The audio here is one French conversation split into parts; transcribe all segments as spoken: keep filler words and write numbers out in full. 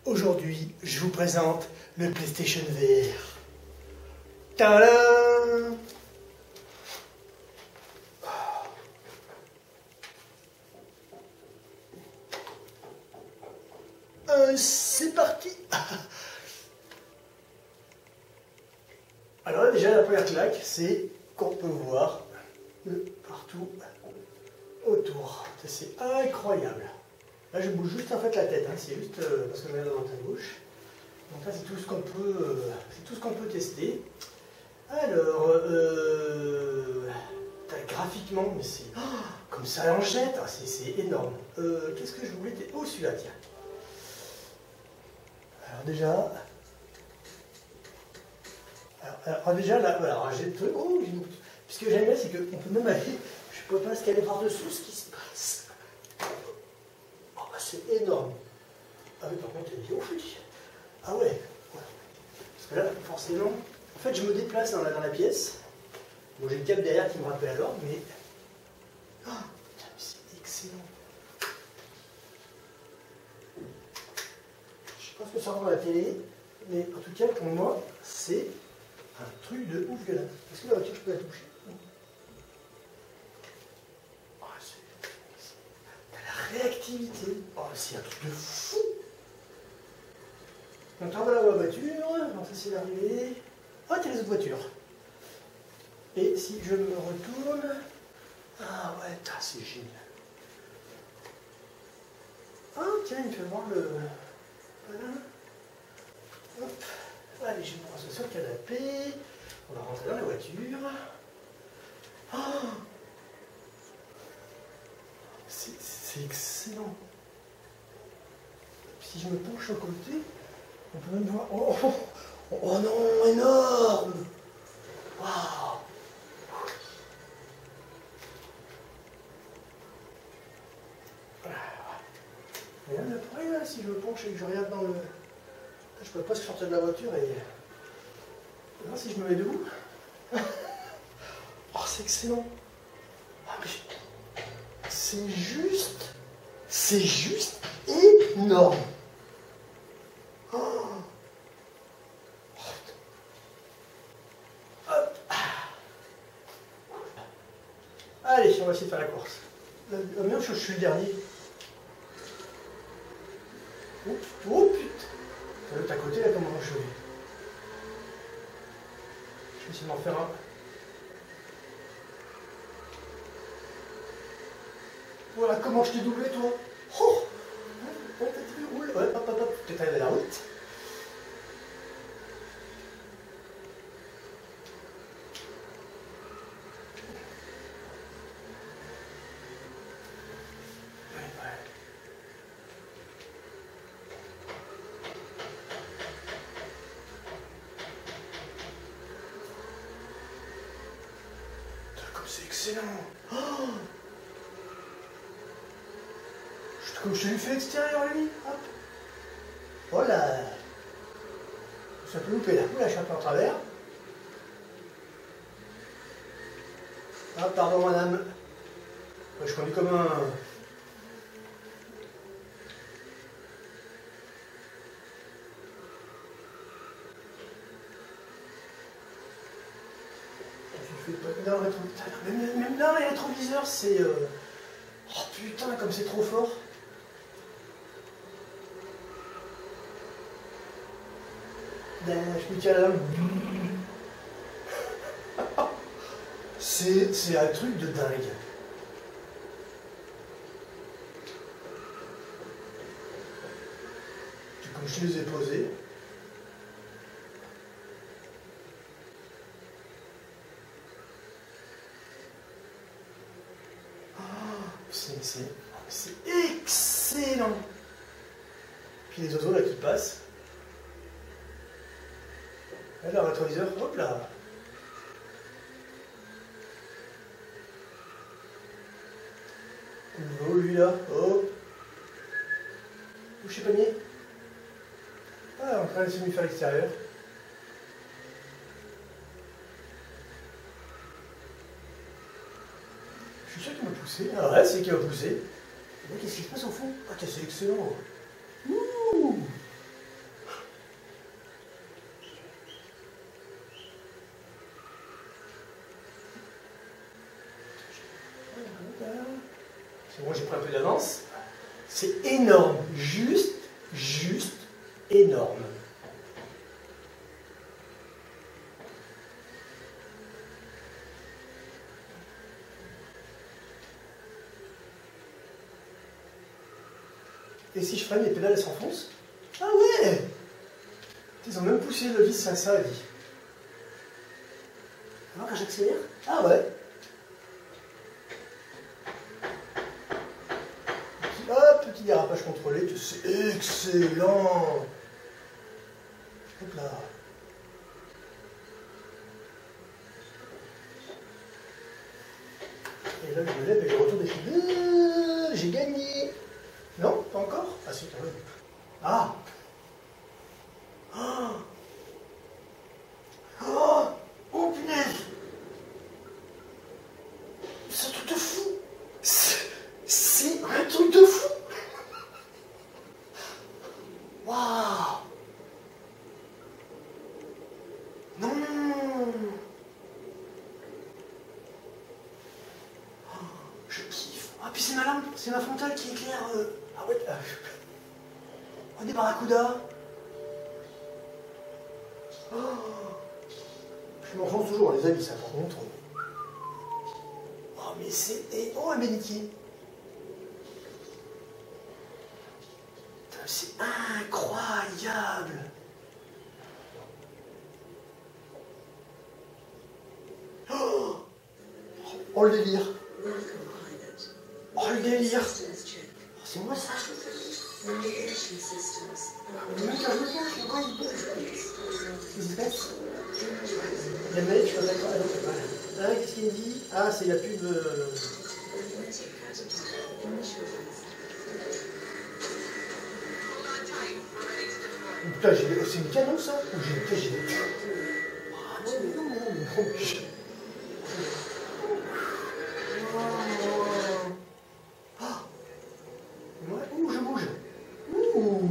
Aujourd'hui, je vous présente le PlayStation V R. Tadam! Euh, c'est parti! Alors là, déjà, la première claque, c'est qu'on peut voir de partout autour. C'est incroyable. Là, je bouge juste en fait la tête, hein. C'est juste euh, parce que je regarde dans ta gauche. Donc là, c'est tout ce qu'on peut, euh, c'est tout ce qu'on peut tester. Alors, euh, graphiquement, mais c'est oh, comme ça en jette, ah, c'est énorme. Euh, Qu'est-ce que je voulais tester? Oh, celui-là, tiens. Alors déjà, alors, alors déjà là, voilà, j'ai oh, ce que j'aime bien, c'est qu'on peut même aller, je ne peux pas scanner par-dessous ce qui se passe. Oh, bah, c'est énorme. Ah oui, par contre, il est ouf. Ah ouais, ouais. Parce que là, forcément, en fait, je me déplace dans la, dans la pièce. Bon, j'ai le câble derrière qui me rappelle à l'ordre, mais... Oh, c'est excellent. Je sais pas ce que ça rend à la télé, mais en tout cas, pour moi, c'est un truc de ouf, là. Est-ce que la voiture, je peux la toucher? Oh, c'est la réactivité. Oh, c'est un truc de fou. Donc, on va la voiture. Donc, ça, c'est l'arrivée. Oh, tiens, les autres voitures. Et si je me retourne... Ah ouais, c'est génial. Ah, tiens, il me fait voir le... Voilà. Hop. Allez, je vais me rasseoir sur le canapé. On va rentrer dans la voiture. Oh, c'est excellent. Si je me penche au côté, on peut même voir... Oh, oh, oh, oh non, énorme. Waouh. Et là, l'appareil, là, si je me penche et que je regarde dans le... Je peux pas sortir de la voiture et... Là, si je me mets debout... Oh, c'est excellent. Ah, mais... C'est juste... C'est juste énorme. Oh. Hop. Allez, on va essayer de faire la course. La même chose, je suis le dernier. Oh, oh putain! L'autre à côté, là, comment je vais? Je vais essayer d'en faire un. Voilà, comment je t'ai doublé, toi? Oh! Ouais, tu roules. Ouais, hop, hop, hop. Peut-être arrivé à la route. C'est excellent. Oh, comme je te l'ai fait extérieur, lui. Hop. Voilà. Ça peut louper là. Oula, je suis un peu en travers. Ah, pardon, madame. Je conduis comme un... Non, même, même là, les rétroviseurs, c'est... Euh... Oh putain, comme c'est trop fort. Ben, je me tiens là. C'est un truc de dingue. Comme je les ai posés. C'est excellent. Puis les oiseaux là qui passent. Là, le rétroviseur, hop là. Oh, lui là, oh. Touchez panier. Ah, en train de se faire l'extérieur. Je suis sûr qu'il m'a poussé. Ah ouais, c'est qu'il m'a poussé. Qu'est-ce qui se passe au fond? Ah, c'est excellent. Ouh. j'ai pris un peu d'avance. C'est énorme, juste, juste énorme. Et si je freine, les pédales elles s'enfoncent? Ah ouais! Ils ont même poussé le vis, ça, ça a dit. Alors quand j'accélère? Ah ouais! Hop, petit dérapage contrôlé, c'est excellent! Hop là! Et là je me lève et je retourne des filles. J'ai gagné! Non, pas encore? Ah si, quand même. Ah! Oh! Oh! Oh punaise! C'est un truc de fou! C'est un truc de fou! Waouh! Non! Oh, je kiffe. Ah, puis c'est ma lampe, c'est ma frontale qui éclaire. Euh... Ah ouais. Euh... Oh, des barracudas. Oh. Je m'enfonce toujours, les amis, ça par contre. Oh, mais c'est. Oh, un bénitier. C'est incroyable. Oh, oh le délire. Oh le délire. Oh, c'est moi ça. La manette, je suis pas d'accord. Ah, qu'est-ce qu'il me dit? Ah, c'est la pub. Euh... Putain, c'est une canon ça? Ou j'ai j'ai des... Ah non, mais non, mais non, mais non. Ah. Ouh, je bouge. Ouh.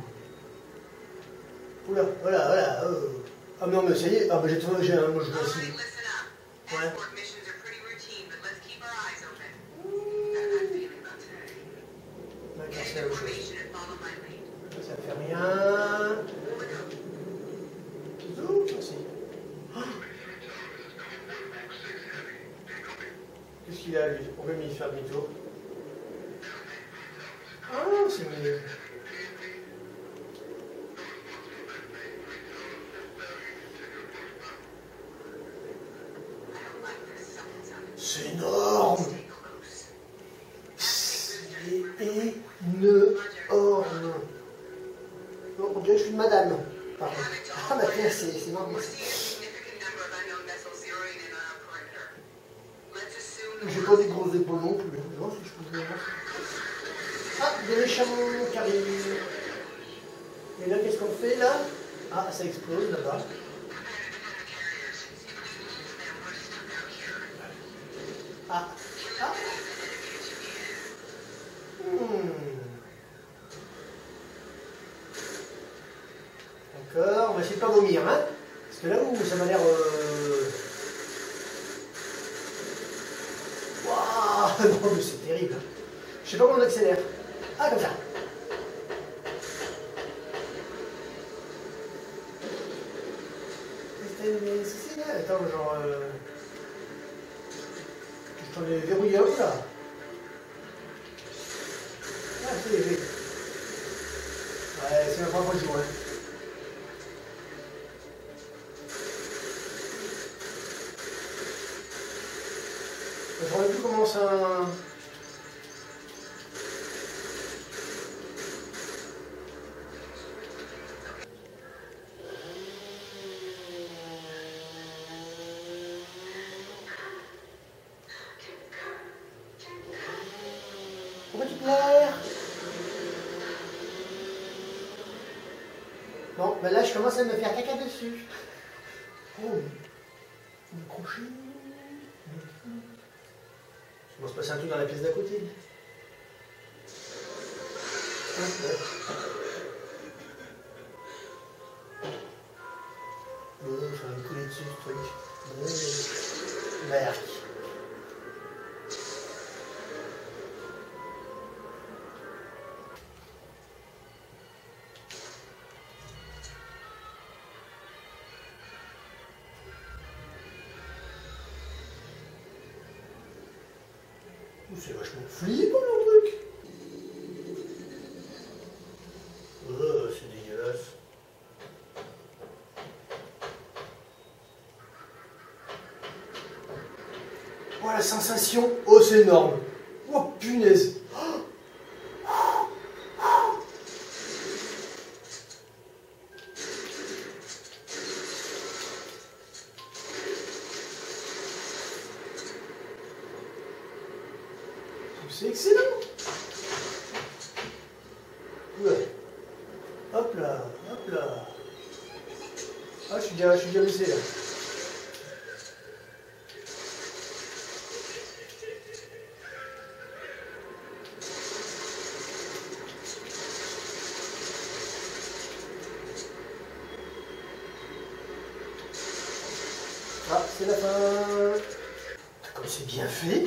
Oula, voilà, voilà. Euh. Ah non, mais ça y est, ah, bah, j'ai trouvé, j'ai un mot, je vais essayer. Ouais. D'accord, c'est la même chose. Ça fait rien. Zoom, aussi. Oh. Qu'est-ce qu'il a lui? Pourquoi il fait demi-tour? Ah, c'est mieux. C'est énorme. C'est énorme. Non, on dirait que je suis une madame. Pardon. Ah bah tiens, c'est marrant. J'ai pas des grosses épaules non plus. Non, si je peux dire. Ah, des méchants qui arrivent. Et là, qu'est-ce qu'on fait là? Ah, ça explose là-bas. Ah, ah. Hmm. D'accord, on va essayer de pas vomir, hein? Parce que là où ça m'a l'air... Euh... Waouh! Non, mais c'est terrible. Je sais pas comment on accélère. Ah, comme ça. Attends, genre... Euh... Je t'en ai verrouillé un là. Ah, c'est léger. Ouais, c'est la première fois que je joue, hein. Je ne sais plus comment ça... Pourquoi tu pleures? Bon, ben là je commence à me faire caca dessus. Oh, le crochet. Il va se passer un truc dans la pièce d'à côté. Ah, ouais. Bon, ça va me couler dessus ce truc. Bon, Merc. c'est vachement flippant le truc. Oh, c'est dégueulasse. Oh, la sensation. Oh, c'est énorme. Oh, punaise. C'est excellent. Ouais. Hop là, hop là. Ah, je suis déjà, je suis déjà baissé là. Ah, c'est la fin. Comme c'est bien fait.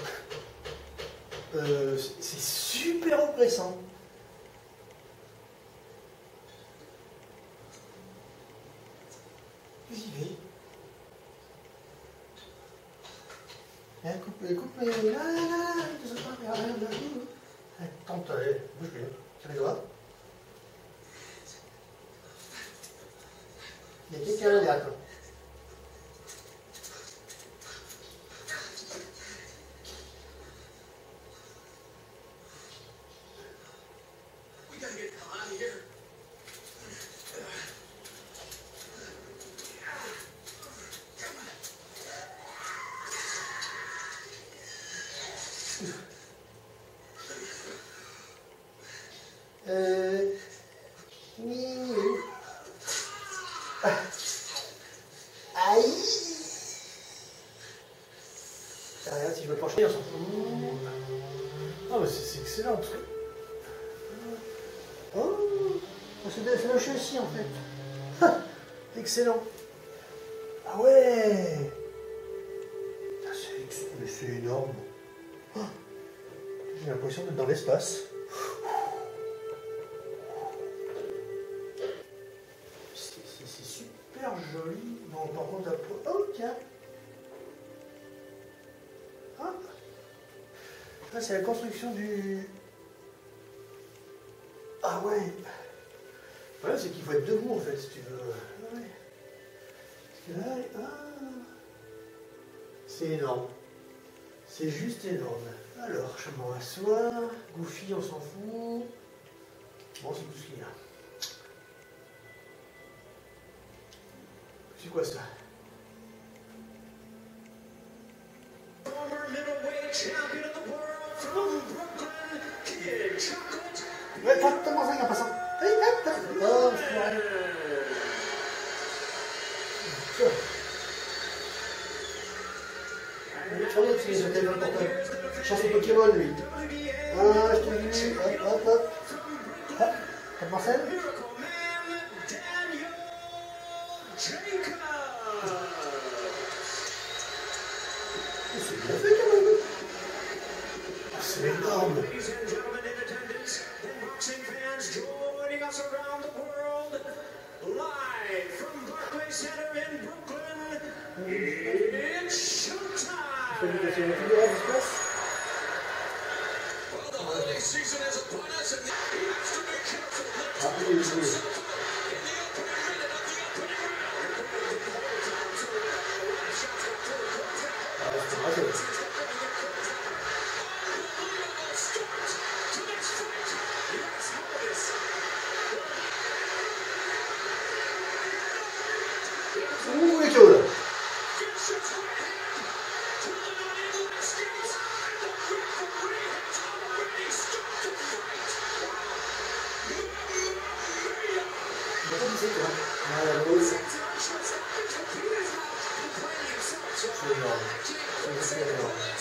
Euh, c'est super oppressant. J'y vais. Hein, coupe, coupe, mais là, là, là, attends, allez, bouge bien, tiens les doigts. Il y a quelqu'un là, toi. Euh... Oui. Ah. Aïe. Ah, regarde, si je me penche, on s'en fout. Ah, mais c'est excellent. Parce que... Oh, c'est lâché aussi en fait. Ah, excellent. Ah ouais. C'est énorme. Oh, j'ai l'impression d'être dans l'espace. C'est super joli. Bon, par contre, après... Oh, tiens. Ah. Ah, c'est la construction du... Ah ouais. Voilà, c'est qu'il faut être debout en fait, si tu veux. Ah ouais. Parce que là, ah. C'est énorme. C'est juste énorme. Alors, je m'en rassois. Goofy, on s'en fout. Bon, c'est tout ce qu'il y a. C'est quoi ça? Ouais, pas de temps en passant. Oh, je suis allé. Chanson Pokémon, lui. Ah, je te dis. Hop, hop, hop. Ah, t'as pensé? C'est bien fait quand même. C'est énorme. Ouh, il est chaud là. C'est énorme. C'est énorme.